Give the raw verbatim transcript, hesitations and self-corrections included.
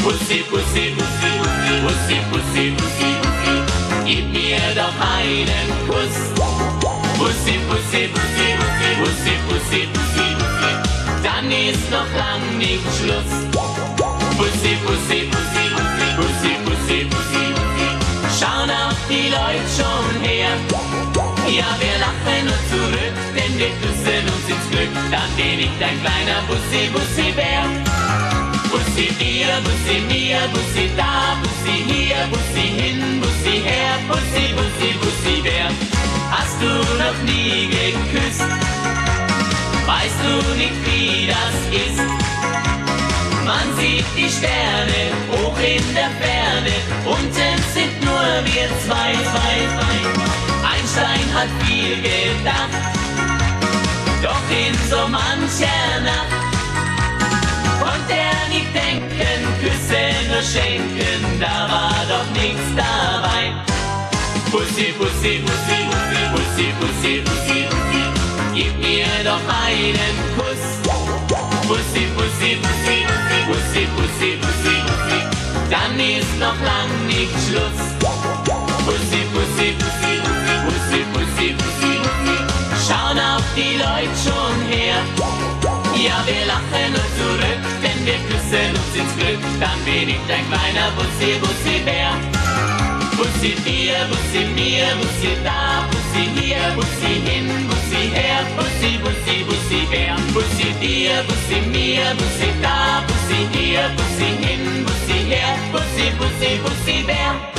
Bussi, Bussi, Bussi, Bussi, Bussi, Bussi, Bussi, gib mir doch einen Kuss. Bussi, Bussi, Bussi, Bussi, Bussi, Bussi, Bussi, Bussi, dann ist noch lang nicht Schluss. Bussi, Bussi, Bussi, Bussi, Bussi, Bussi, Bussi, Bussi, schauen auch die Leute schon her. Ja, wir lachen nur zurück, denn wir küssen uns ins Glück. Dann bin ich dein kleiner Bussi, Bussi-Bär. Bussi dir, Bussi mir, Bussi da, Bussi hier, Bussi hin, Bussi her, Bussi, Bussi, Bussi-Bär. Hast du noch nie geküsst? Weißt du nicht, wie das ist? Man sieht die Sterne hoch in der Ferne, unten sind nur wir zwei, zwei, zwei. Einstein hat viel gedacht, doch in so mancher Nacht konnte er nicht denken, Küsse nur schenken, da war doch nichts dabei. Bussi, Bussi, Bussi, Bussi, Bussi, Bussi, Bussi, Bussi, gib mir doch einen Kuss. Bussi, Bussi, Bussi, Bussi, Bussi, Bussi, Bussi, Bussi, dann ist noch lang nicht Schluss. Bussi, Bussi, Bussi, Bussi, Bussi, Bussi, Bussi, schauen auch die Leute schon her. Ja, wir lachen nur zurück, denn wir küssen uns ins Glück. Dann bin ich dein kleiner Bussi, Bussi-Bär. Bussi dir, Bussi mir, Bussi da, Bussi hier, Bussi hin, Bussi her, Bussi, Bussi, Bussi-Bär. Bussi dir, Bussi mir, Bussi da, Bussi hier, Bussi hin, Bussi her, Bussi, Bussi, Bussi-Bär.